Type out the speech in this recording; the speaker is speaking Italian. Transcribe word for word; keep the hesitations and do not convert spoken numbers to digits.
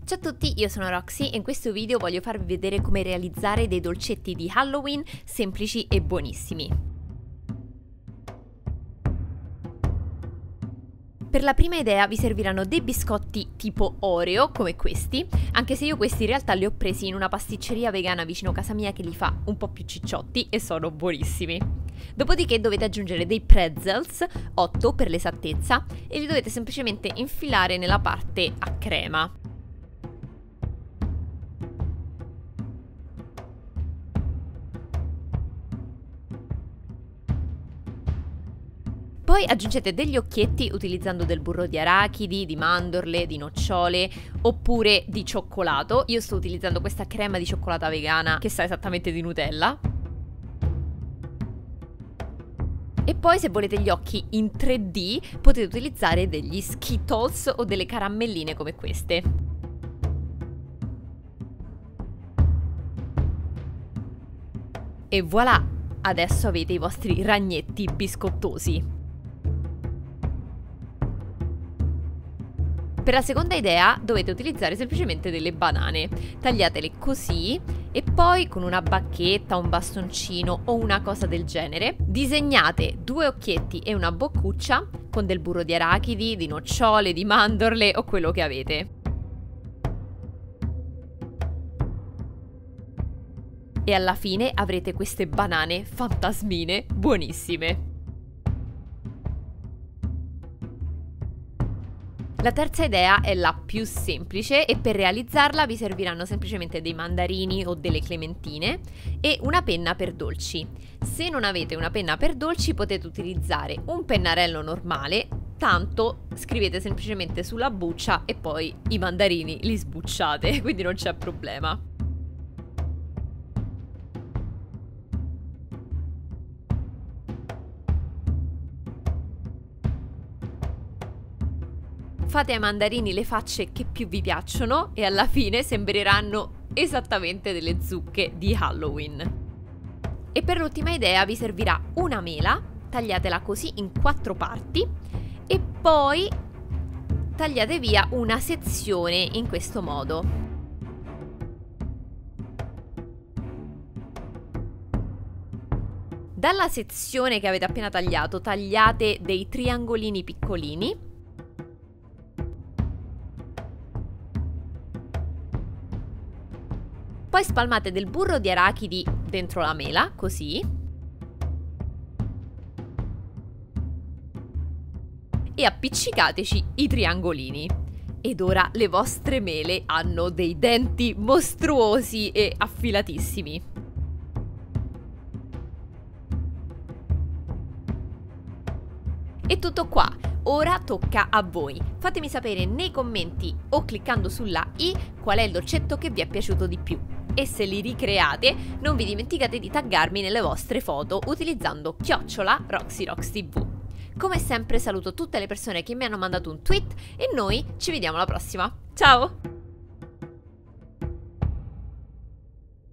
Ciao a tutti, io sono Roxy e in questo video voglio farvi vedere come realizzare dei dolcetti di Halloween semplici e buonissimi. Per la prima idea vi serviranno dei biscotti tipo Oreo, come questi, anche se io questi in realtà li ho presi in una pasticceria vegana vicino casa mia che li fa un po' più cicciotti e sono buonissimi. Dopodiché dovete aggiungere dei pretzels, otto per l'esattezza, e li dovete semplicemente infilare nella parte a crema. Poi aggiungete degli occhietti utilizzando del burro di arachidi, di mandorle, di nocciole oppure di cioccolato. Io sto utilizzando questa crema di cioccolata vegana che sa esattamente di Nutella. E poi se volete gli occhi in tre D potete utilizzare degli Skittles o delle caramelline come queste. E voilà! Adesso avete i vostri ragnetti biscottosi. Per la seconda idea dovete utilizzare semplicemente delle banane, tagliatele così e poi con una bacchetta, un bastoncino o una cosa del genere disegnate due occhietti e una boccuccia con del burro di arachidi, di nocciole, di mandorle o quello che avete. E alla fine avrete queste banane fantasmine buonissime. La terza idea è la più semplice e per realizzarla vi serviranno semplicemente dei mandarini o delle clementine e una penna per dolci. Se non avete una penna per dolci potete utilizzare un pennarello normale, tanto scrivete semplicemente sulla buccia e poi i mandarini li sbucciate, quindi non c'è problema. Fate ai mandarini le facce che più vi piacciono e alla fine sembreranno esattamente delle zucche di Halloween. E per l'ultima idea vi servirà una mela, tagliatela così in quattro parti e poi tagliate via una sezione in questo modo. Dalla sezione che avete appena tagliato tagliate dei triangolini piccolini. Poi spalmate del burro di arachidi dentro la mela, così. E appiccicateci i triangolini. Ed ora le vostre mele hanno dei denti mostruosi e affilatissimi. È tutto qua. Ora tocca a voi. Fatemi sapere nei commenti o cliccando sulla i qual è il dolcetto che vi è piaciuto di più. E se li ricreate non vi dimenticate di taggarmi nelle vostre foto utilizzando chiocciola RoxyRoxTV. Come sempre saluto tutte le persone che mi hanno mandato un tweet e noi ci vediamo alla prossima. Ciao!